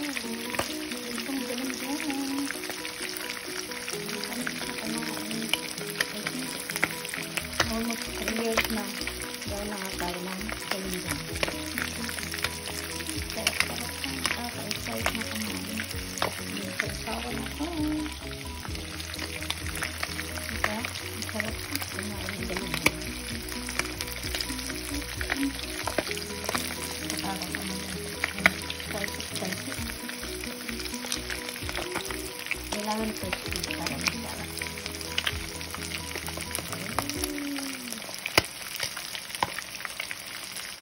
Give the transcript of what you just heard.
Itong galing-galing. Almost 3 years na. Daw nakakain ng galing-galing. Sarap-sarap na. Nakaka-excite na kumain. Nagsasawan ako. Diba? Ang sarap na kumain ng galing-galing. Kailangan ko para masarap.